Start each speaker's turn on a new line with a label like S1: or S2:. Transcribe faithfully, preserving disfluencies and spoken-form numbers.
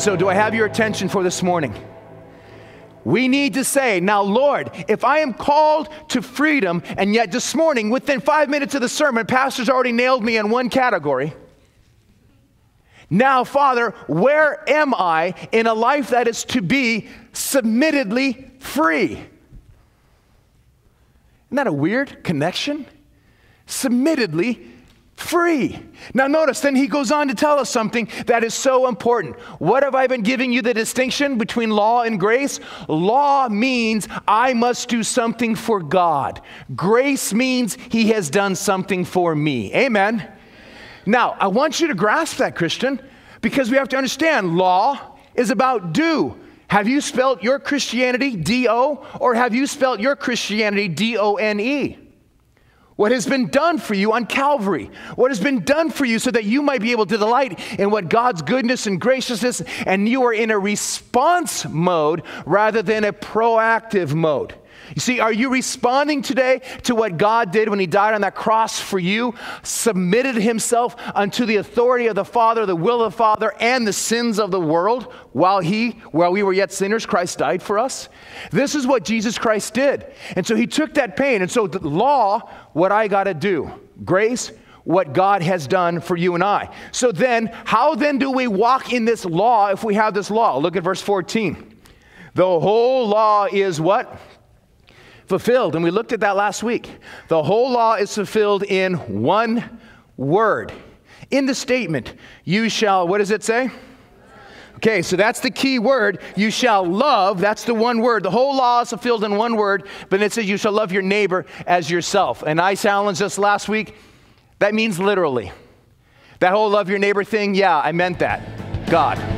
S1: So do I have your attention for this morning? We need to say, now, Lord, if I am called to freedom, and yet this morning, within five minutes of the sermon, pastor's already nailed me in one category. Now, Father, where am I in a life that is to be submittedly free? Isn't that a weird connection? Submittedly free. Now notice, then he goes on to tell us something that is so important. What have I been giving you the distinction between law and grace? Law means I must do something for God. Grace means he has done something for me. Amen. Now, I want you to grasp that, Christian, because we have to understand law is about do. Have you spelled your Christianity D O, or have you spelled your Christianity D O N E? What has been done for you on Calvary? What has been done for you so that you might be able to delight in what God's goodness and graciousness, and you are in a response mode rather than a proactive mode. You see, are you responding today to what God did when he died on that cross for you, submitted himself unto the authority of the Father, the will of the Father, and the sins of the world while he, while we were yet sinners, Christ died for us? This is what Jesus Christ did. And so he took that pain. And so the law, what I got to do. Grace, what God has done for you and I. So then, how then do we walk in this law if we have this law? Look at verse fourteen. The whole law is what? Fulfilled. And we looked at that last week. The whole law is fulfilled in one word. In the statement, you shall, what does it say? Okay, so that's the key word. You shall love. That's the one word. The whole law is fulfilled in one word, but it says you shall love your neighbor as yourself. And I challenged us last week. That means literally. That whole love your neighbor thing, yeah, I meant that. God.